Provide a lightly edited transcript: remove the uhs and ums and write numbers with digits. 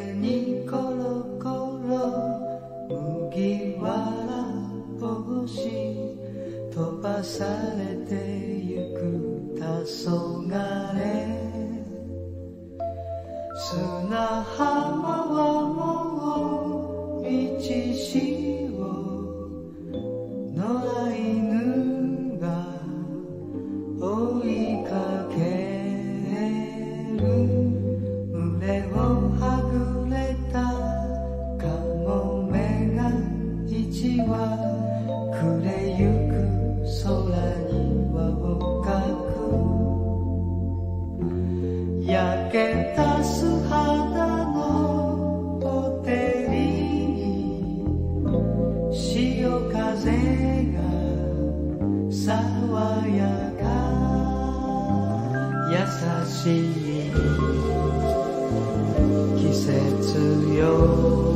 にコロコロ麦わら帽子飛ばされてゆく黄昏、砂浜はもう道しを野良犬が追いかける、胸をはぐれたカモメが一羽暮れゆく空に輪をかく、焼けた素肌のほてりに潮風が爽やか、優しい季節よ